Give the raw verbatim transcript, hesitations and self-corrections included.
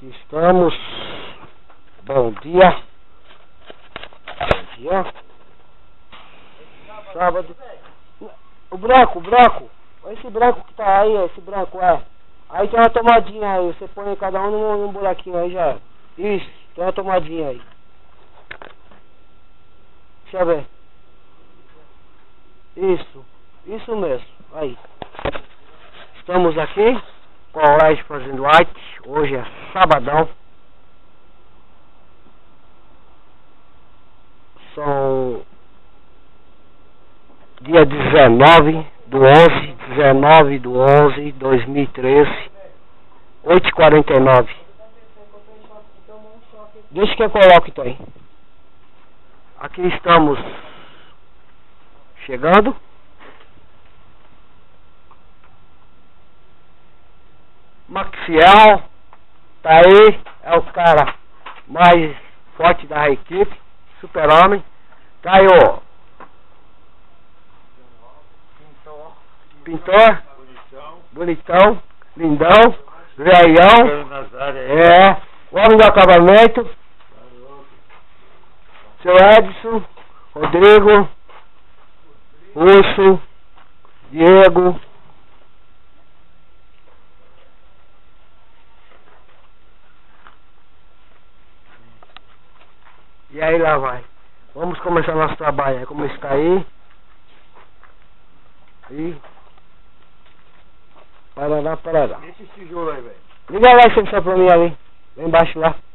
Aqui estamos. Bom dia. Bom dia. Sábado. O branco, o branco. Esse branco que tá aí, esse branco, é. Aí tem uma tomadinha aí. Você põe cada um num, num buraquinho aí já. Isso, tem uma tomadinha aí. Deixa eu ver. Isso, isso mesmo. Aí. Estamos aqui com a Light fazendo light. Hoje é sabadão. São dia dezenove do onze, dezenove do onze, dois mil e treze, oito e quarenta e nove. Deixa que eu coloque então aí. Aqui estamos chegando. Maxiel tá aí, é o cara mais forte da equipe, super-homem. Tá aí, ó. Pintor, bonitão, lindão, velhão, é, o homem do acabamento, seu Edson, Rodrigo, Urso, Diego. E aí lá vai. Vamos começar nosso trabalho. É como está aí. E parará, parará. Esse tijolo aí, velho. Liga lá esse pra mim ali. Lá embaixo lá.